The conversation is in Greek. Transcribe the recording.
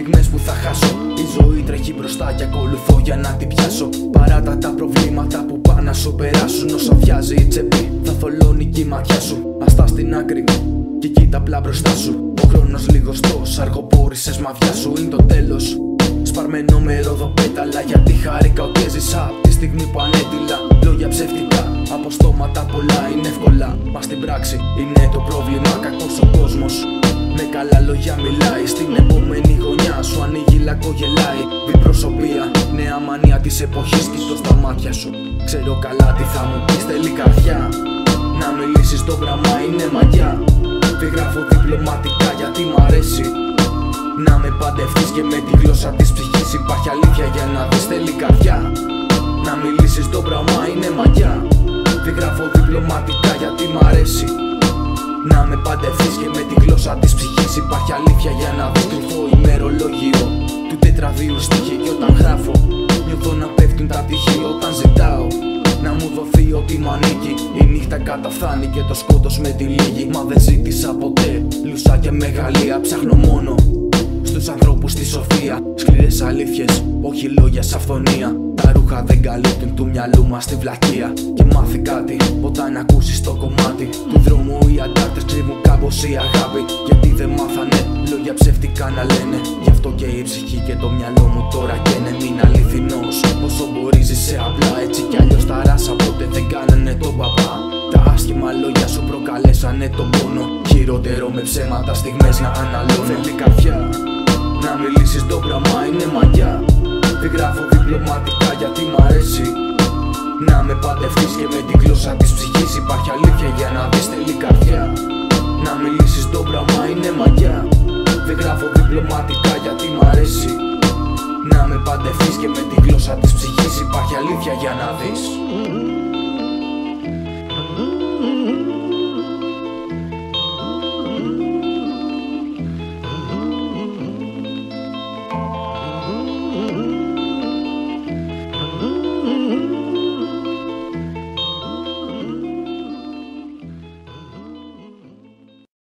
στιγμές που θα χάσω. Η ζωή τρέχει μπροστά και ακολουθώ για να την πιάσω. Παράτα τα προβλήματα που πάνε να σου περάσουν. Όσο αδειάζει η τσέπη θα θολώνει και η ματιά σου. Αστά στην άκρη και κοίτα απλά μπροστά σου. Ο χρόνος λιγοστός, αργοπόρησες μαυριά σου. Είναι το τέλος, σπαρμένο με ροδοπέταλα. Γιατί χάρηκα ότι έζησα απ' τη στιγμή που ανέτειλα. Λόγια ψεύτικα, από στόματα πολλά είναι εύκολα. Μα στην πράξη είναι το πρόβλημα. Κακός ο κόσμος, με καλά λόγια μιλάει. Στην επόμενη γωνιά σου ανοίγει λακκογελάει. Διπροσωπία, νέα μανία της εποχής. Κοιτώ στα μάτια σου, ξέρω καλά τι θα μου πεις. Θέλει καρδιά, να μιλήσεις το πράγμα είναι μαγιά. Δεν γράφω διπλωματικά γιατί μ' αρέσει να με παντευτείς και με τη γλώσσα της ψυχής. Υπάρχει αλήθεια για να δεις, θέλει καρδιά. Να μιλήσεις το πράγμα είναι μαγιά. Δεν γράφω διπλωματικά γιατί μ' αρέσει να με παντευτείς και με τη γλώσσα της ψυχής. Υπάρχει αλήθεια για να δεις, κρυφό ημερολόγιο του τετραδίου στίχη. Και όταν γράφω νιώθω να πέφτουν τα τυχή. Όταν ζητάω να μου δοθεί ό,τι μ' ανήκει. Η νύχτα καταφθάνει και το σκότος με τη λίγη. Μα δεν ζήτησα ποτέ λουσά και μεγαλεία. Ψάχνω μόνο στους ανθρώπους τη σοφία. Σκληρές αλήθειες, όχι λόγια σε αυθονία. Τα ρούχα δεν καλύπτουν του μυαλού μας τη βλακεία. Και μάθει κάτι όταν ακούσεις το κομμάτι του δρόμου. Οι αντάρτες κρύβουν κάπως η αγάπη. Γιατί δεν μάθανε λόγια ψεύτικα να λένε. Γι' αυτό και η ψυχή και το μυαλό μου τώρα καίνε. Μην αληθινός, όσο μπορεί ζήσε απλά. Έτσι κι αλλιώς τα ράσα ποτέ δεν κάνανε τον παπά. Τα άσχημα λόγια σου προκαλέσανε τον πόνο. Χειρότερο με ψέματα στιγμές να αναλώνω. Θέλει καρδιά, να μιλήσεις το πράγμα είναι μαγιά. Δεν γράφω διπλωματικά γιατί μ' αρέσει να με παντευτείς και με τη γλώσσα της ψυχής. Υπάρχει αλήθεια για να δεις, θέλει καρδιά. Να μιλήσεις το πράγμα είναι μαγιά. Δεν γράφω διπλωματικά γιατί μ' αρέσει να με παντευτείς και με τη γλώσσα της ψυχής. Υπάρχει αλήθεια για να δεις.